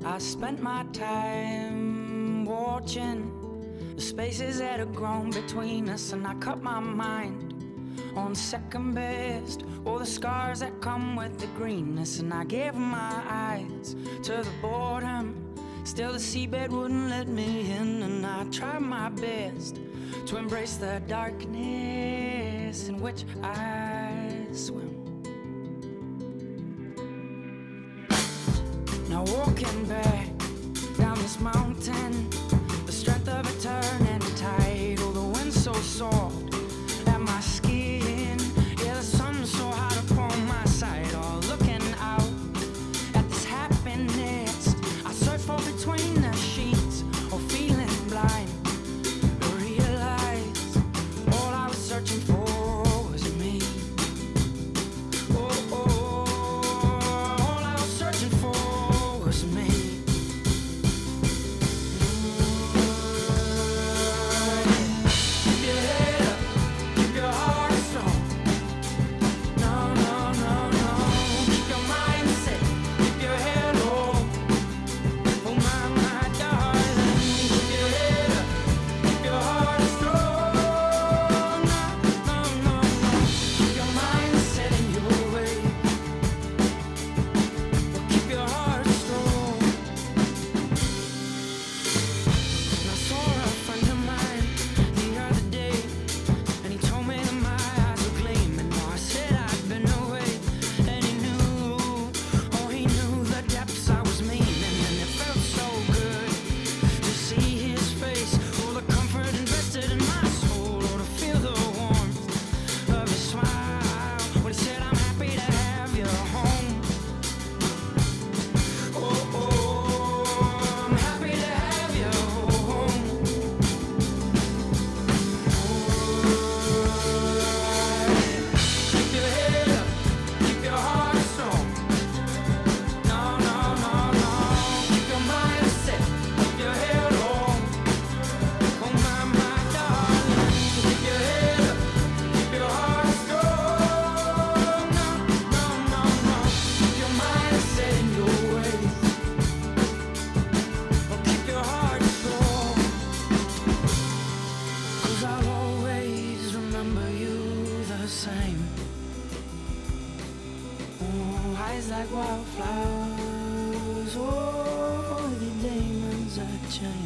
I spent my time watching the spaces that had grown between us, and I cut my mind on second best, all the scars that come with the greenness. And I gave my eyes to the boredom, still the seabed wouldn't let me in. And I tried my best to embrace the darkness in which I swim. Now walking back down this mountain, the strength of a turning tide. Oh, the wind's so soft at my skin, yeah, the sun's so hot upon my side. Oh, looking out at this happiness I search for between the sheets, or feeling blind to realize all I was searching for was me. Oh, oh, all I was searching for was me. Same. Oh, eyes like wildflowers, oh, the demons are chained.